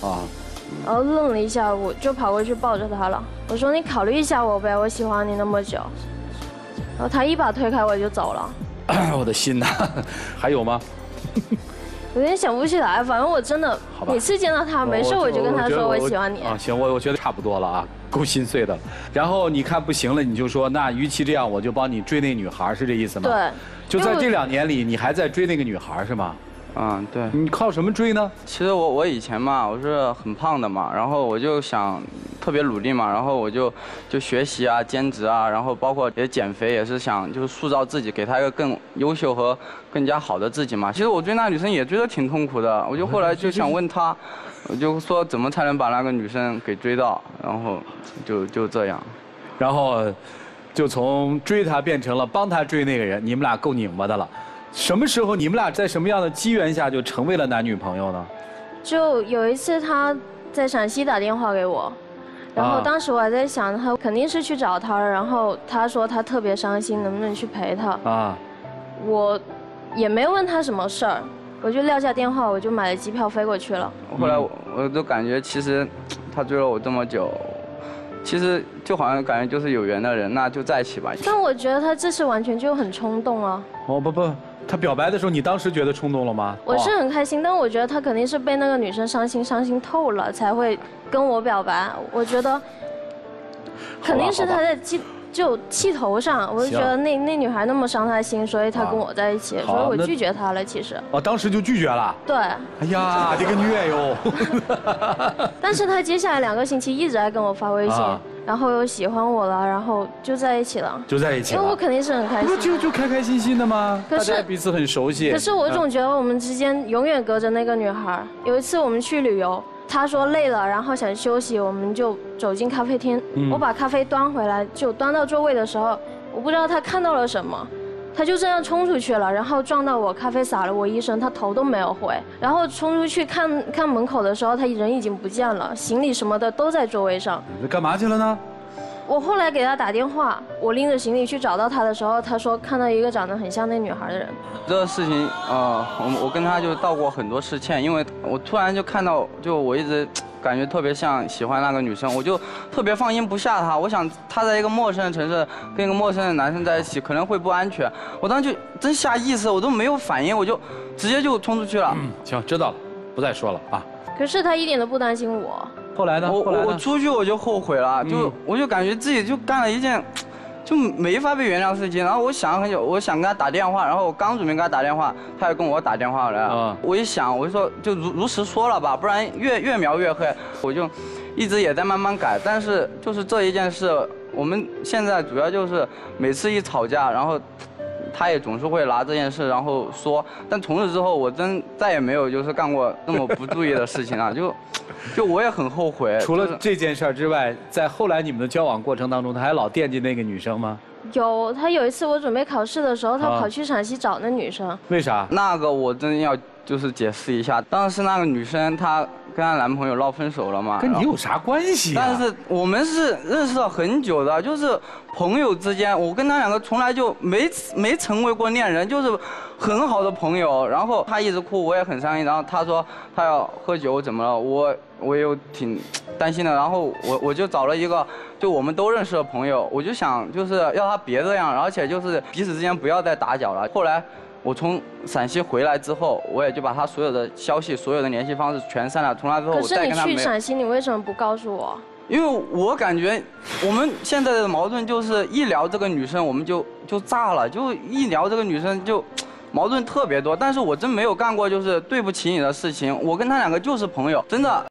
啊。 然后愣了一下，我就跑过去抱着他了。我说你考虑一下我呗，我喜欢你那么久。然后他一把推开我就走了。 我的心呐，还有吗？ 有点想不起来，反正我真的每次见到他没事我就跟他说我喜欢你。 啊，行，我觉得差不多了啊，够心碎的了。然后你看不行了，你就说那与其这样，我就帮你追那女孩，是这意思吗？ 对。 就在这2年里，你还在追那个女孩是吗？ 嗯，对。 你靠什么追呢？ 其实我以前嘛，我是很胖的嘛，然后我就想特别努力嘛，然后我就学习啊、兼职啊，然后包括也减肥，也是想就是塑造自己，给她一个更优秀和更加好的自己嘛。其实我追那女生也追得挺痛苦的，我就后来就想问她，我就说怎么才能把那个女生给追到，然后就这样， 然后就从追她变成了帮她追那个人，你们俩够拧巴的了。什么时候你们俩在什么样的机缘下就成为了男女朋友呢？ 就有一次他在陕西打电话给我，然后当时我还在想他肯定是去找他了，然后他说他特别伤心，能不能去陪他？啊，我也没问他什么事儿，我就撂下电话，我就买了机票飞过去了。 后来我就感觉其实他追了我这么久。其实就好像感觉就是有缘的人，那就在一起吧。 但我觉得他这次完全就很冲动啊！ 哦不，他表白的时候，你当时觉得冲动了吗？ 我是很开心，但我觉得他肯定是被那个女生伤心透了，才会跟我表白。我觉得肯定是他在气头上，我就觉得那女孩那么伤他心，所以他跟我在一起，所以我拒绝他了。其实哦，当时就拒绝了。 对。 哎呀，这个虐哟！ 但是他接下来2个星期一直在跟我发微信，然后又喜欢我了，然后就在一起了。 就在一起了。 因为我肯定是很开心。 就开开心心的吗？大家彼此很熟悉。 可是我总觉得我们之间永远隔着那个女孩。有一次我们去旅游。他说累了，然后想休息，我们就走进咖啡厅。我把咖啡端回来，就端到座位的时候，我不知道他看到了什么，他就这样冲出去了，然后撞到我，咖啡洒了我一身，他头都没有回。然后冲出去看门口的时候，他人已经不见了，行李什么的都在座位上。 你干嘛去了呢？ 我后来给他打电话，我拎着行李去找到他的时候，他说看到一个长得很像那女孩的人。 这个事情，我跟他就道过很多次歉，因为我突然就看到，就我一直感觉特别像喜欢那个女生，我就特别放心不下她。我想她在一个陌生的城市跟一个陌生的男生在一起，可能会不安全。我当时就真下意识，我都没有反应，我就直接就冲出去了。 行，知道了，不再说了啊。 可是他一点都不担心我。 后来呢？ 我出去我就后悔了，我就感觉自己就干了一件就没法被原谅的事情。然后我想了很久，我想跟他打电话，然后我刚准备跟他打电话，他又跟我打电话了。我一想，我就说就如实说了吧，不然越描越黑。我就一直也在慢慢改，但是就是这一件事，我们现在主要就是每次一吵架，然后他也总是会拿这件事然后说，但从此之后我真再也没有就是干过那么不注意的事情了，就我也很后悔。 除了这件事之外，在后来你们的交往过程当中，他还老惦记那个女生吗？ 有，他有一次我准备考试的时候，他跑去陕西找那女生。 为啥？ 那个我真要就是解释一下，当时那个女生她跟她男朋友闹分手了嘛。 跟你有啥关系啊？ 但是我们是认识了很久的，就是朋友之间，我跟他2个从来就没成为过恋人，就是很好的朋友。然后他一直哭，我也很伤心。然后他说他要喝酒怎么了，我也有挺担心的。然后我就找了一个就我们都认识的朋友，我就想就是要他别这样，而且就是彼此之间不要再打搅了。后来我从陕西回来之后，我也就把他所有的消息、所有的联系方式全删了。从那之后，我再跟他没有。可是你去陕西，你为什么不告诉我？ 因为我感觉我们现在的矛盾就是一聊这个女生我们就炸了，就一聊这个女生就矛盾特别多。但是我真没有干过就是对不起你的事情，我跟他2个就是朋友，真的。